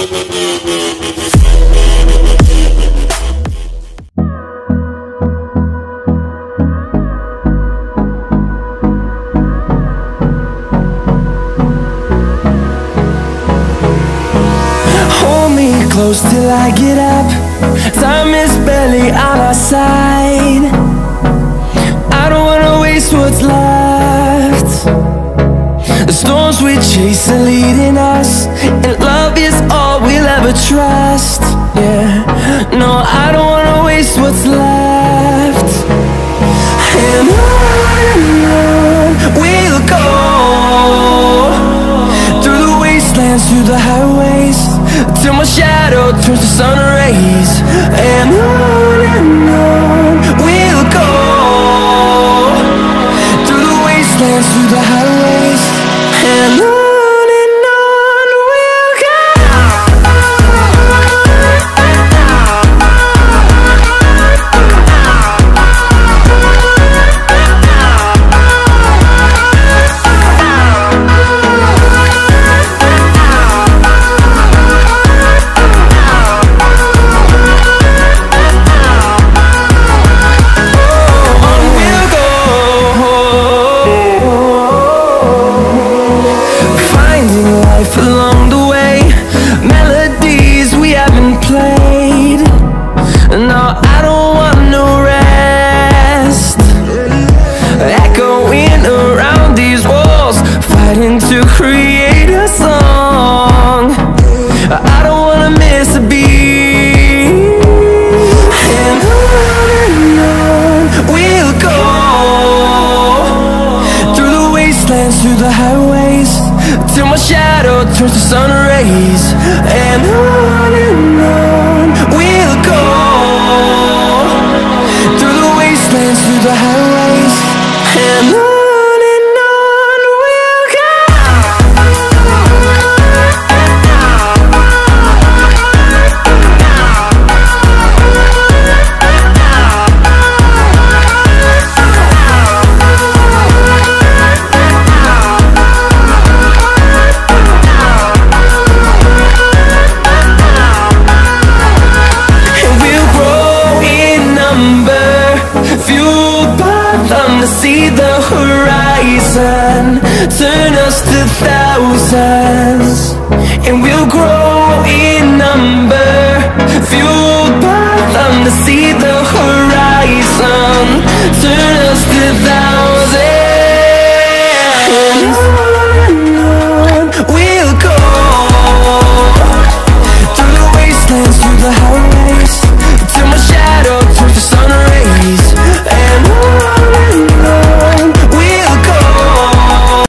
Close till I get up. Time is barely on our side. I don't wanna waste what's left. The storms we chase are leading us, and love is all we'll ever trust. Yeah, no, I don't wanna waste what's left. And on we'll go, through the wastelands, through the highways, till my shadow turns to sun rays. And on we'll go, through the wastelands, through the highways, and on we'll go. Along the way, melodies we haven't played. No, I don't want no rest. Echoing around these walls, fighting to create a song. I don't wanna miss a beat. And on we'll go, through the wastelands, through the highways, till my shadow turns to sun rays. And on we'll go, through the wastelands, through the highways, and on we'll go. See the horizon turn us to thousands, and we'll grow in number, fueled by them to see the horizon turn us to thousands.